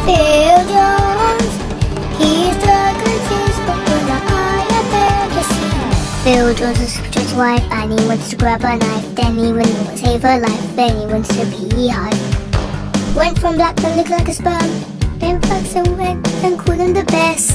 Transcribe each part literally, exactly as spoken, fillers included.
Phil Jones. He's the greatest footballer I have ever seen. Phil Jones is just wife and he wants to grab a knife. Then he wants to save her life. Then he wants to be high. Went from black to look like a sperm. Then fucks and went and called him the best.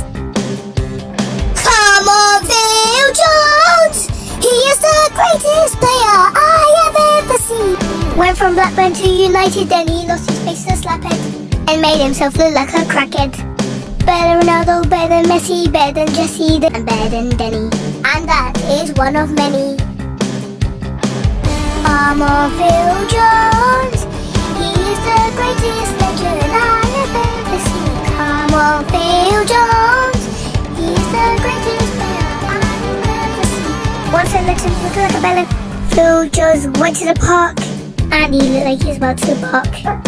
Come on, Phil Jones! He is the greatest player I have ever seen. Went from Blackburn to United, then he lost his face to slaphead and made himself look like a crackhead. Better than Ronaldo, better than Messi, better than Jesse, and better than Denny. And that is one of many. Come on, Phil Jones. He is the greatest legend I have ever seen. Come on, Phil Jones. He is the greatest player I have ever seen. Once I looked him look like a bella. Phil Jones went to the park and he looked like he was about to bark.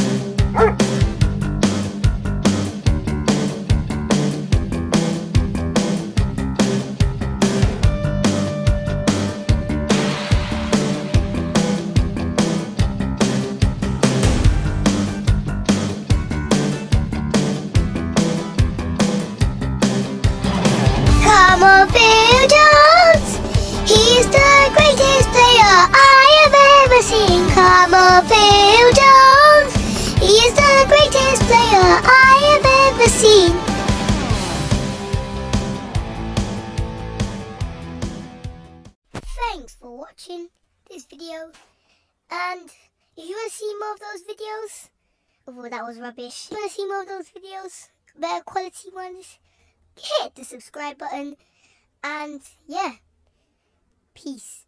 Come on, Phil Jones. He's the greatest player I have ever seen. Come on, Phil Jones. He is the greatest player I have ever seen. Thanks for watching this video. And if you want to see more of those videos, oh, that was rubbish. If you want to see more of those videos, better quality ones, hit the subscribe button, and yeah, peace.